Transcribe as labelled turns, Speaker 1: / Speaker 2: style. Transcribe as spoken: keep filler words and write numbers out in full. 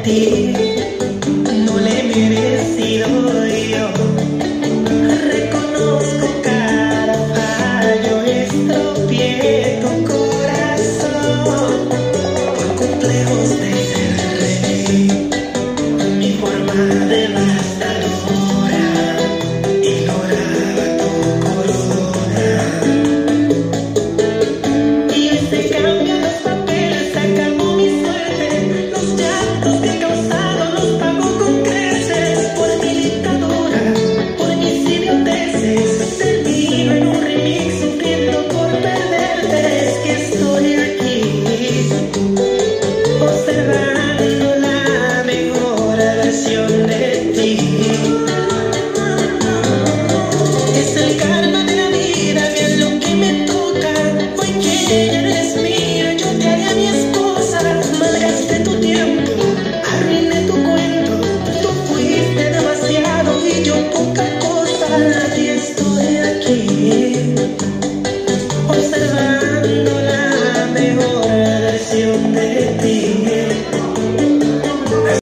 Speaker 1: ti no le he merecido yo. Reconozco cada fallo, estropeé tu corazón por complejos de ser rey. Mi forma devastadora ignoraba tu corona. Y ese cambio en los papeles acabó mi suerte. Los llantos que he causado los pago con creces. Por mi dictadura, por mis idioteces, termino en un remix sufriendo por perderte. Es que estoy aquí observando la mejor versión de ti. Es el karma de la vida, bien lo que me toca. Hoy que ya no eres mía, yo te haré a mi esposa. Malgasté tu tiempo, arruiné tu cuento. Tú fuiste demasiado y yo poca cosa. Y estoy aquí observando la mejor versión de